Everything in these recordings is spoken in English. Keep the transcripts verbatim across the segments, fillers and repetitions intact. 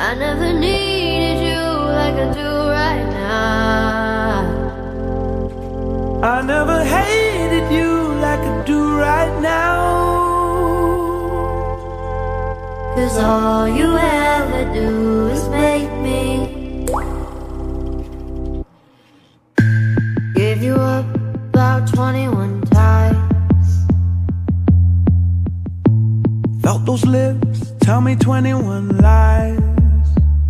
I never needed you like I do right now. I never hated you like I do right now. 'Cause all you ever do is make me give you up about twenty-one times. Felt those lips tell me twenty-one lies.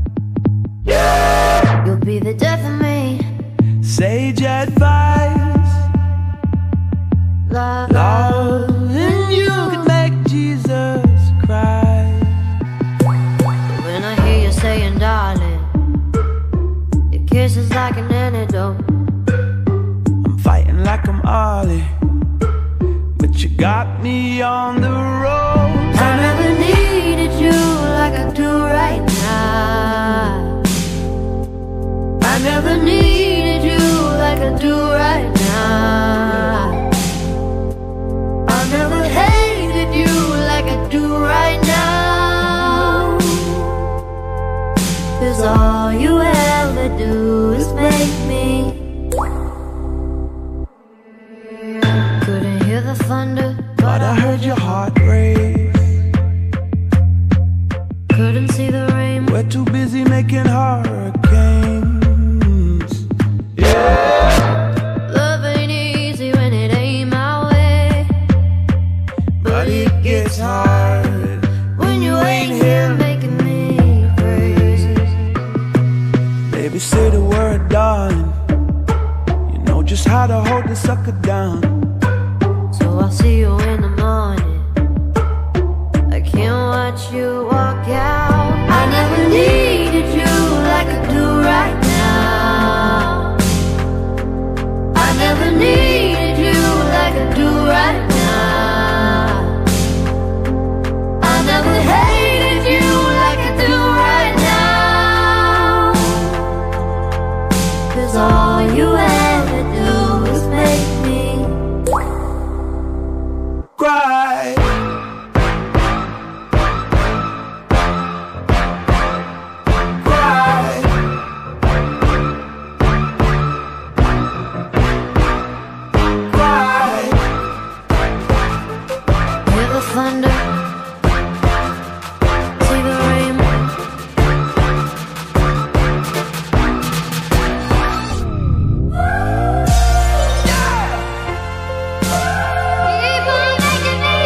Yeah! You'll be the death of me. Sage advice. Love, Love and you could make Jesus cry. When I hear you saying darling, your kiss is like an antidote. I'm fighting like I'm Ollie, but you got me on the road. I never needed you like I do right now. I never needed you like I do right now. I never hated you like I do right now. 'Cause all you ever do is make me. Couldn't hear the thunder, But I heard your heart race. couldn't see the rain. We're too busy making hurricanes. Yeah. Love ain't easy when it ain't my way, But it gets hard when you ain't here making me crazy. Baby, say the word, darling. You know just how to hold the sucker down. So I'll see you in the morning. I can't watch you walk out. I never needed you like I do right now. I never needed you like I do right now. I never hated you like I do right now. 'Cause all you ever do is make me Cry. Cry. Cry. hear the thunder, see the rain. Keep on making me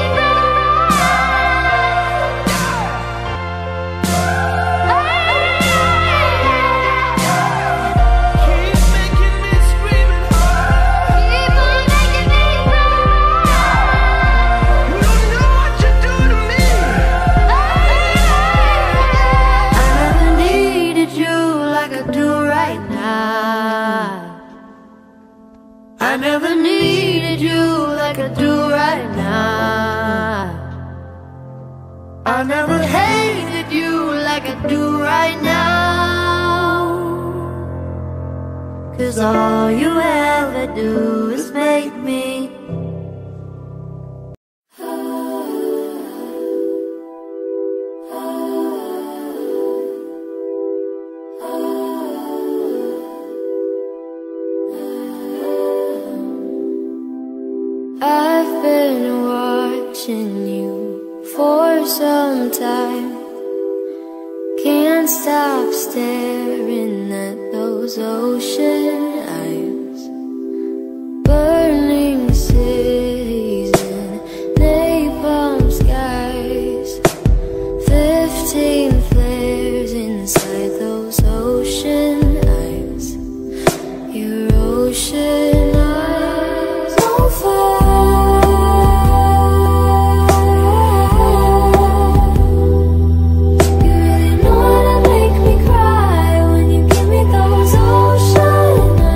Keep making me scream and holler. Keep on making me You don't know what you do to me. I never needed you like I do right now. I never needed you like I do right now. I never hated you like I do right now. 'Cause all you ever do is make me I've been watching you for some time. Can't stop staring at those ocean eyes. Burning cities and napalm skies. Fifteen flares inside those ocean eyes. Your ocean eyes on fire. You really know how to make me cry when you give me those ocean eyes.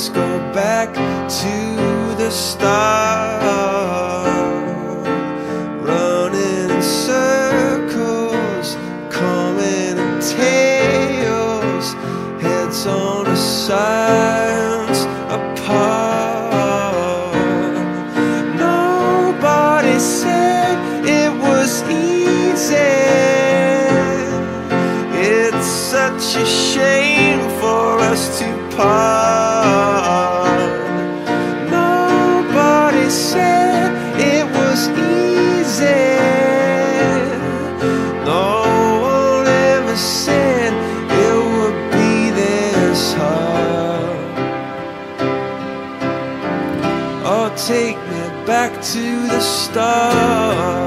let's go back to the start. Running in circles, coming in tails, heads on the sides apart. Nobody said it was easy. It's such a shame for us to part. Nobody said it was easy. No one ever said it would be this hard. Oh, take me back to the start.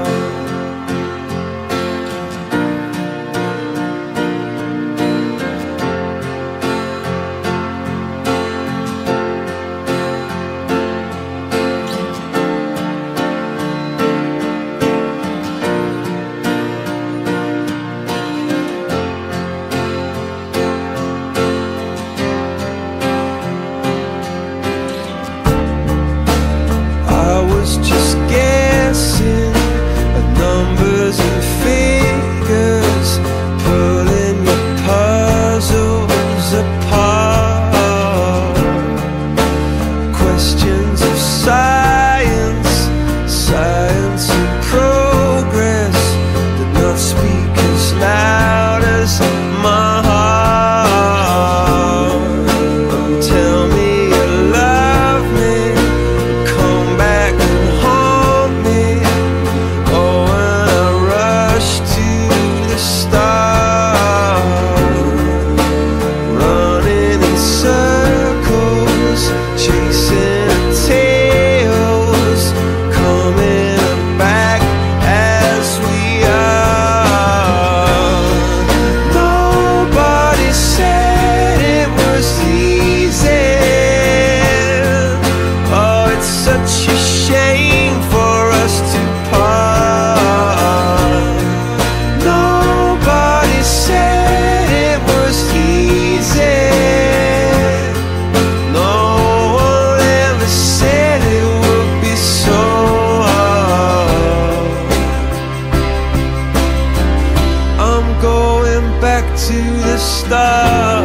Just guessing at numbers and figures, pulling your puzzles apart. Questions of science, science and progress did not speak as loud as my heart. Tell me you love me, come back and haunt me. Oh, when I rush to the start, running in circles, chasing tails, coming back as we are. Nobody said it was easy. Oh, it's such a shame for us to part. Nobody said it was easy. No one ever said it would be so hard. I'm going back to the start.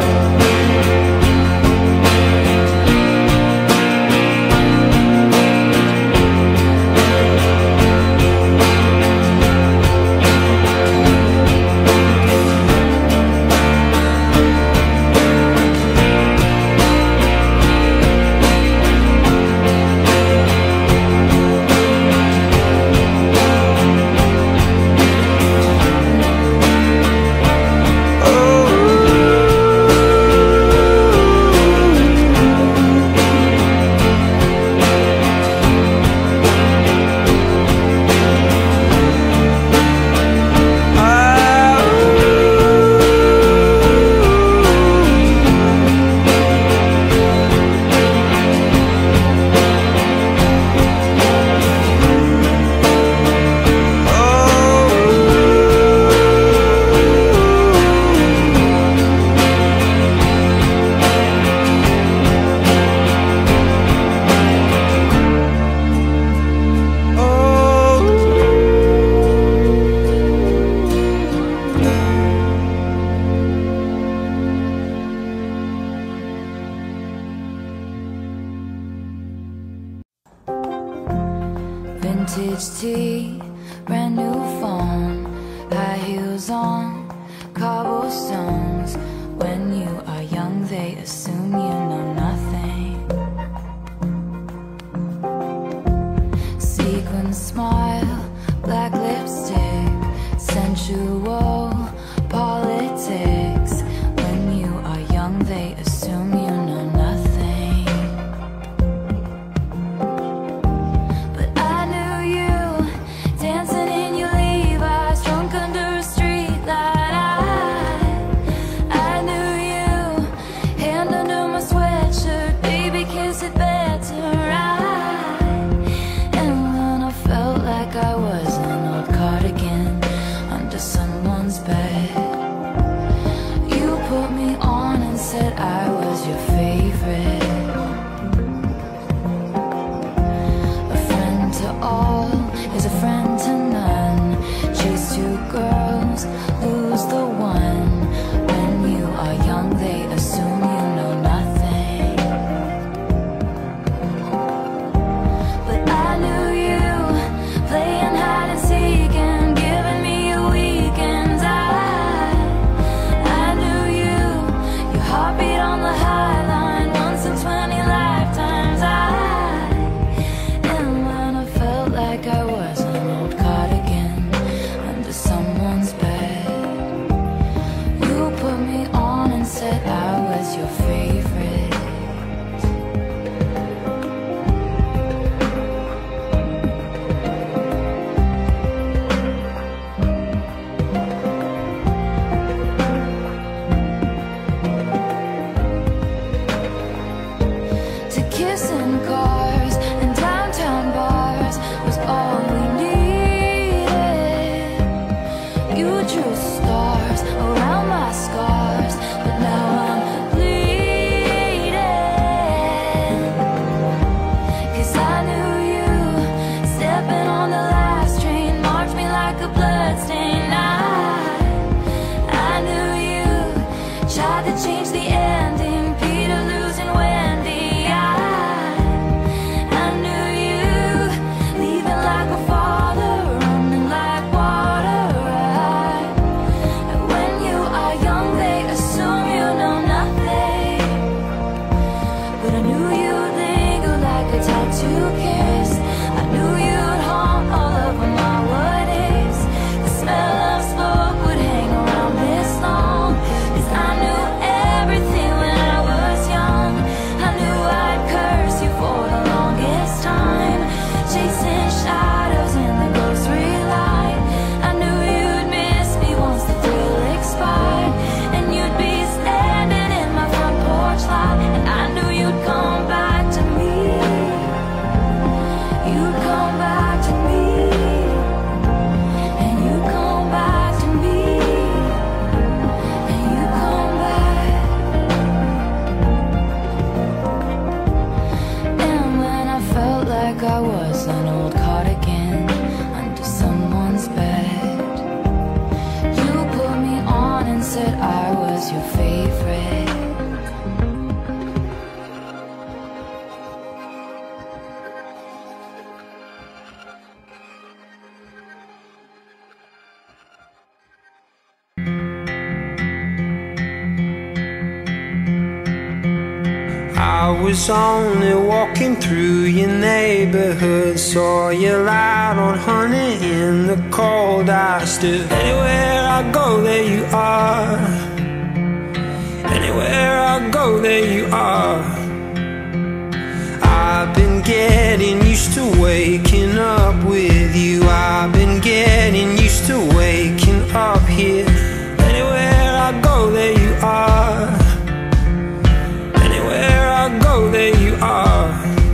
Vintage tea, brand new phone, high heels on, cobblestones. When you are young, they assume you know nothing. Sequin smile, black lipstick, sensual politics. When you are young, they assume you know nothing. I was an old cardigan under someone kissing cars and downtown bars was all we needed. You drew stars around my scars, but now I'm bleeding. 'Cause I knew you stepping on the last train, marked me like a bloodstain. I, I knew you tried to change the ending, Peter losing Wendy. I, I knew you leaving like a father, running like water. I, when you are young, they assume you know nothing, but I knew you'd linger like a tattoo kiss. I knew you'd haunt all over my what is. The smell of smoke would hang around this long, 'cause I knew everything when I was young. I knew I'd curse you for the longest time, chasing shadows in the grocery line. I knew you'd miss me once the thrill expired, and you'd be standing in my front porch light, and I knew you'd come back to me. You'd come back to me, and you come back to me, and you come back. And when I felt like I was an old cardigan under someone's bed, you put me on and said I was your favorite. I was only walking through your neighborhood, saw you light on honey in the cold. I stood. Anywhere I go, there you are. Anywhere I go, there you are. I've been getting used to waking up with you. I've been getting used to waking up here. Anywhere I go, there you are. Anywhere I go, there you are.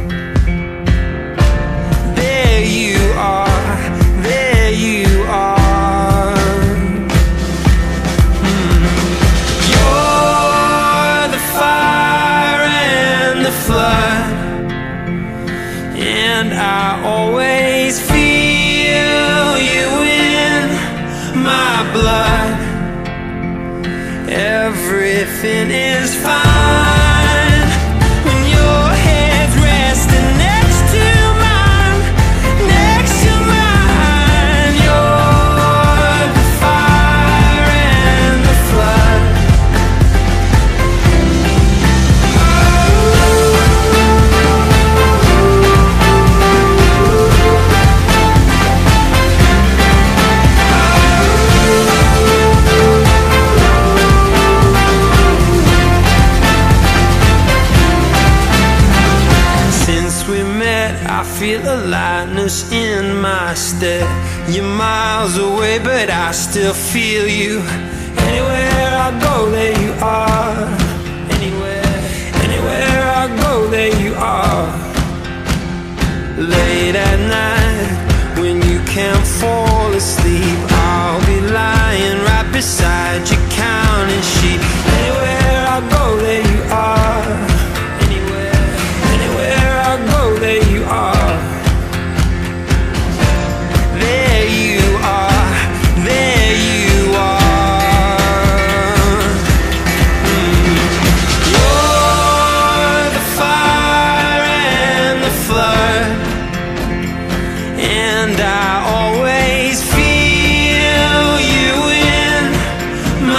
There you are. There you are. Mm. You're the fire and the flood, and I always feel you in my blood. Everything is fine when your head's resting next to mine, next to mine. You're the fire and the flood. I feel a lightness in my step. You're miles away, but I still feel you. Anywhere I go, there you are. Anywhere, anywhere I go, there you are. Late at night, when you can't fall asleep, I'll be lying right beside you, counting sheep. Anywhere I go, there you are. Anywhere, anywhere I go, there you are. There you are. There you are. Mm. You're the fire and the flood, and I always feel you in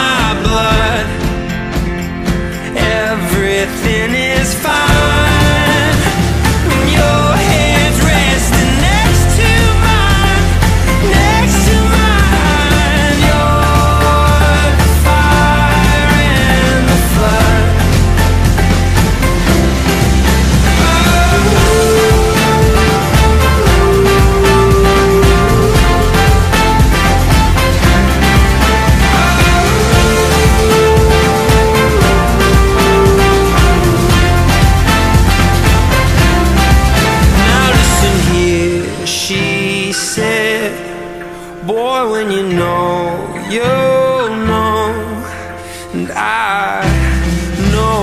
you'll know, and I know.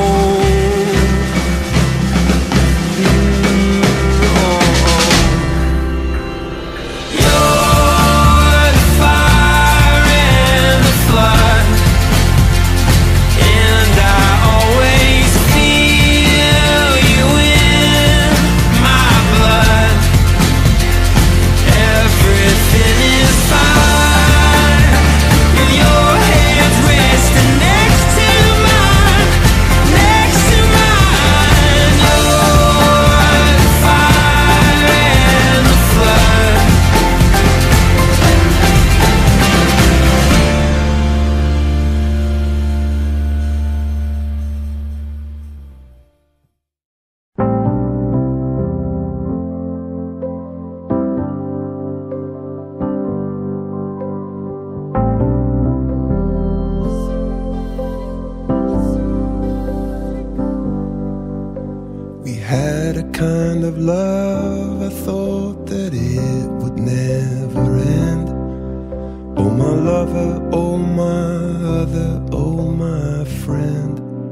Kind of love, I thought that it would never end. Oh my lover, oh my other, oh my friend.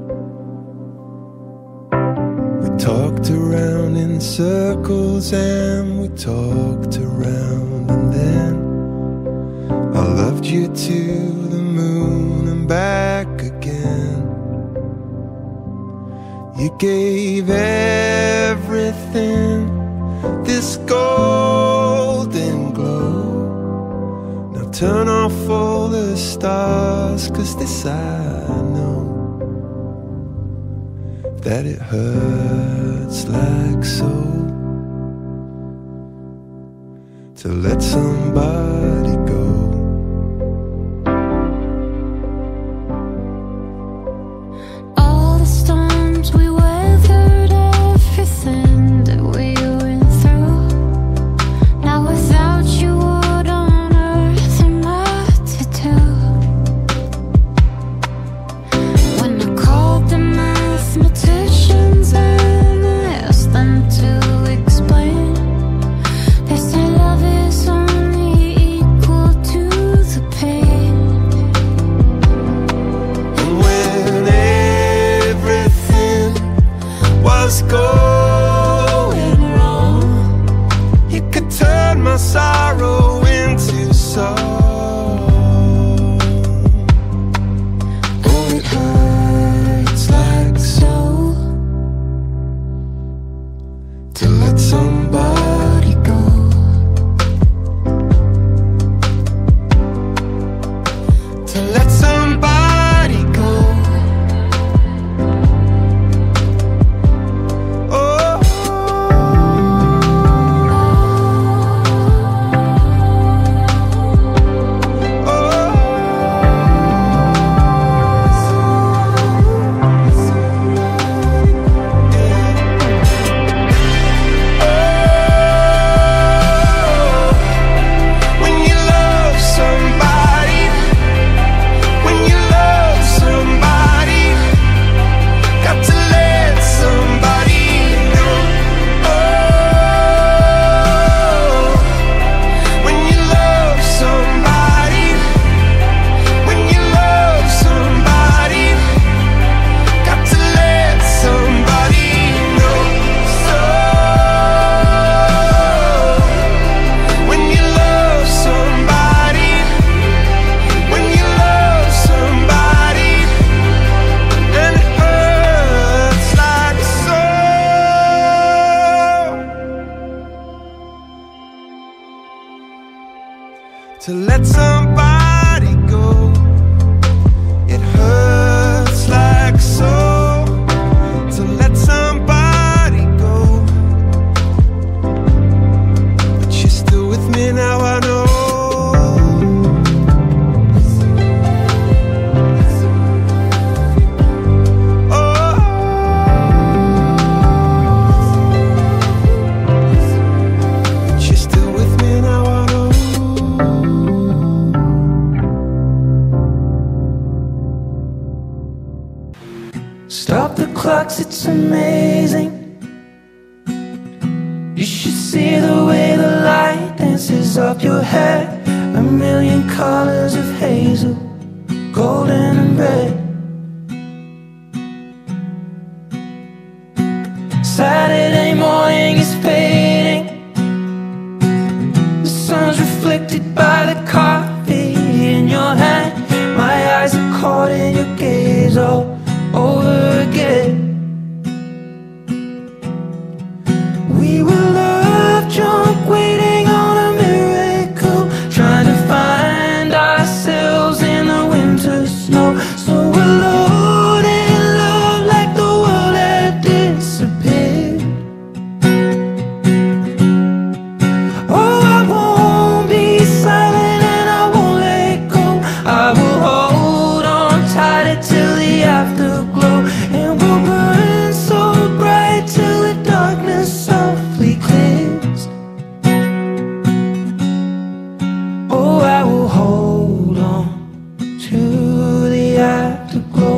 We talked around in circles and we talked around, and then I loved you to the moon and back again. You gave everything this golden glow. Now turn off all the stars, 'cause this I know, that it hurts like so to let somebody go. To let somebody go, it hurts like so. To let somebody go, but you're still with me now, I know. Stop the clocks, it's amazing. You should see the way the light dances up your hair. a million colors of hazel, golden and red. Saturday morning is fading, the sun's reflected by the coffee in your hand. My eyes are caught in your gaze all over again. We were love drunk, waiting on a miracle, trying to find ourselves in the winter snow. So alone in love, like the world had disappeared. Oh, I won't be silent and I won't let go. I will hold on tighter till the afterglow, and we'll burn so bright till the darkness softly clears. Oh, I will hold on to the afterglow.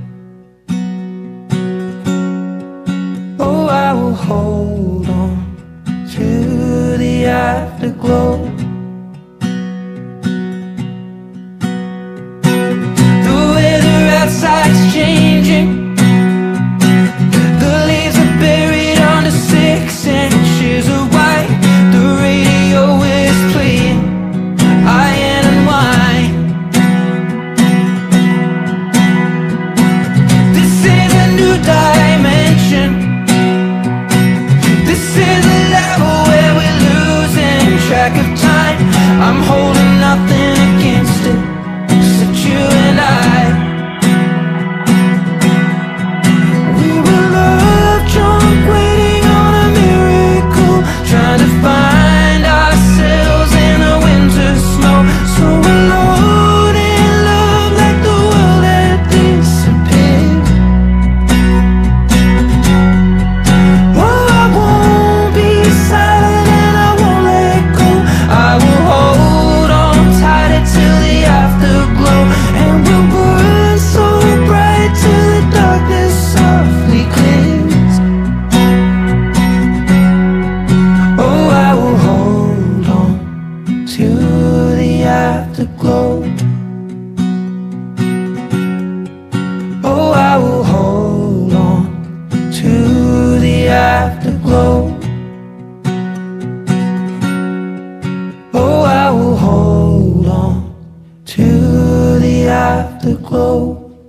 Oh, I will hold on to the afterglow. The weather outside's changing, the leaves are buried under six inches of white. The radio is playing iron and wine. This is a new dimension, this is a level where we're losing track of time. I'm holding nothing against it, except you and I. We were love drunk, waiting on a miracle, trying to find ourselves in the winter snow. So alone in love, like the world had disappeared. Oh, I won't be silent and I won't let go. I will hold on tighter till the afterglow, and we'll burn so bright till the darkness softly clears. Oh, I will hold on to the afterglow. Oh, I will hold on to the afterglow. Oh, I will hold on to the afterglow.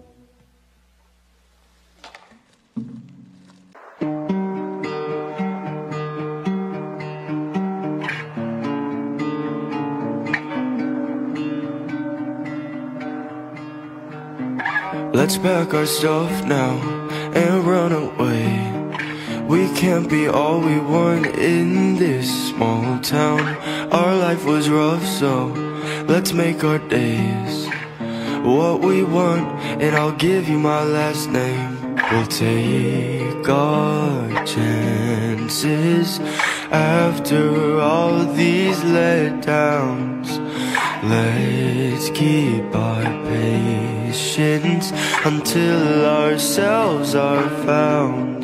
Let's pack our stuff now and run away. We can't be all we want in this small town. Our life was rough, so let's make our days what we want, and I'll give you my last name. We'll take our chances after all these letdowns. Let's keep our patience until ourselves are found.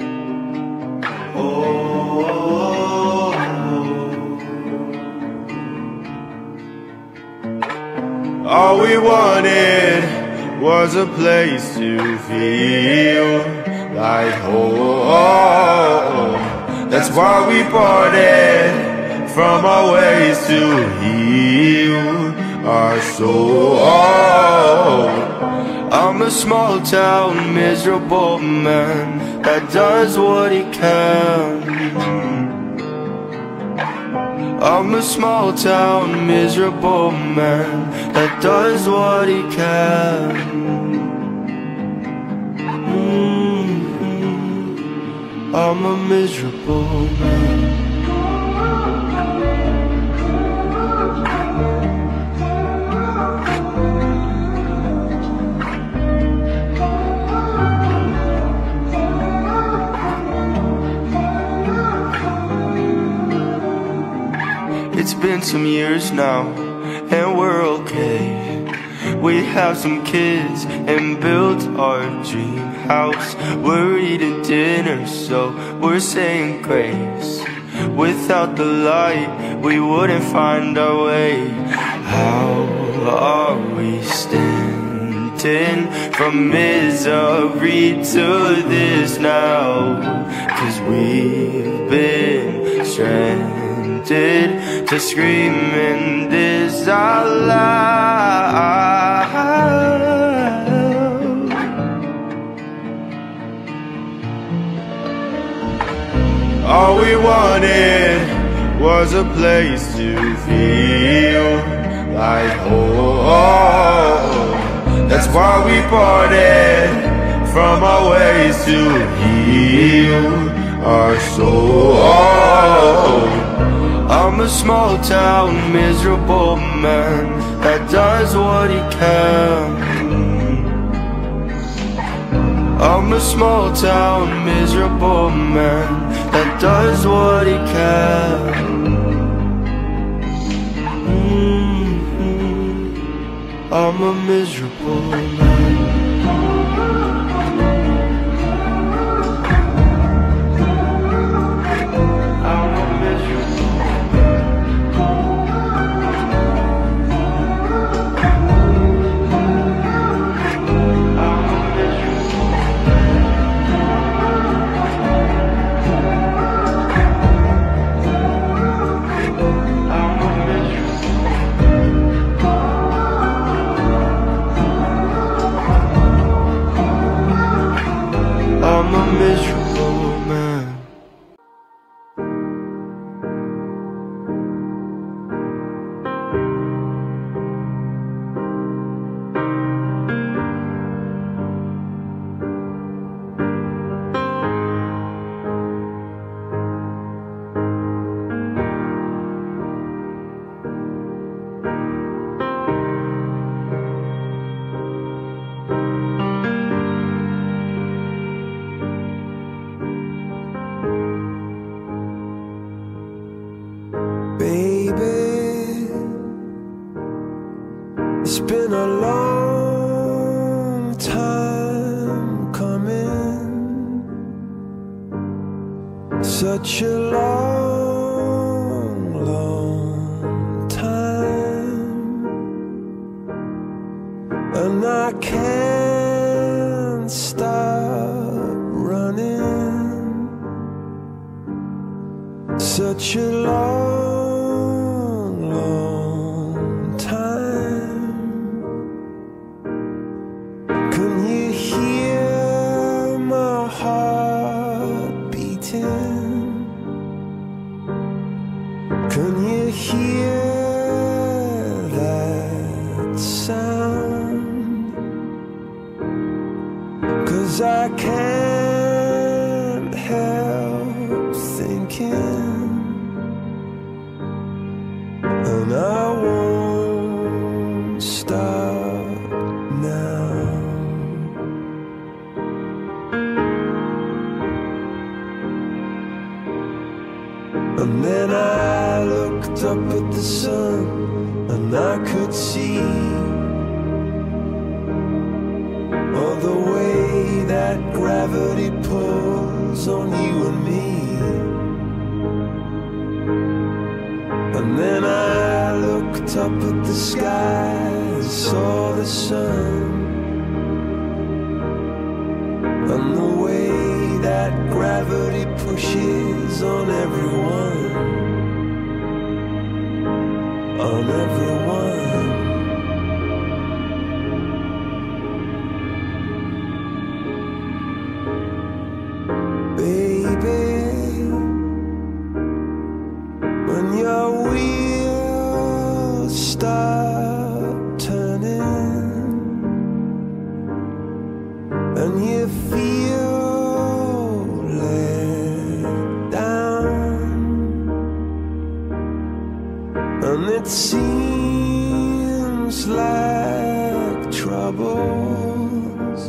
Oh, all we wanted was a place to feel like home. That's why we parted from our ways to heal our soul. I'm a small town miserable man that does what he can. I'm a small town miserable man that does what he can. Mm-hmm. I'm a miserable man. It's been some years now, and we're okay. We have some kids and built our dream house. We're eating dinner, so we're saying grace. Without the light, we wouldn't find our way. How are we standing from misery to this now? 'Cause we've been stranded to screaming this out loud. All we wanted was a place to feel like home. That's why we parted from our ways to heal our soul. I'm a small town miserable man that does what he can. I'm a small town miserable man that does what he can. Mm-hmm. I'm a miserable man. I'm a miserable man. Baby, it's been a long time coming, such a long, long time, and I can't stop running, such a long Can you hear that sound? 'Cause I can't help thinking, and I won't stop now. And then I looked up at the sun, and I could see all the way that gravity pulls on you and me. And then I looked up at the sky and saw the sun, and the way that gravity pushes on everyone, on everyone. Baby, when your wheels start turning and you feel and it seems like troubles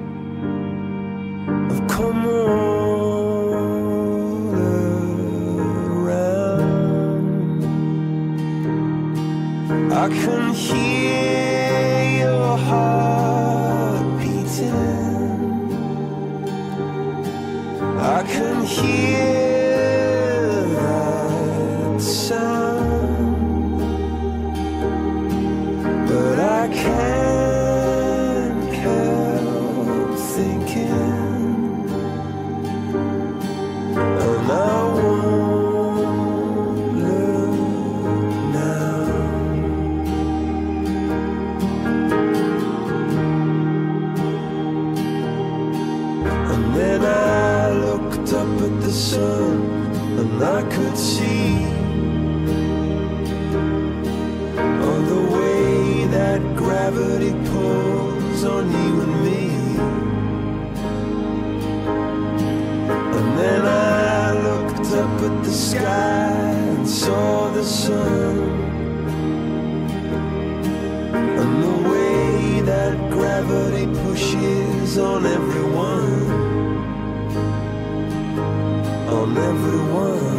have come all around. I can hear your heart beating, I can hear that sound. and I could see all the way that gravity pulls on you and me. And then I looked up at the sky and saw the sun, and the way that gravity pushes on everyone, on everyone.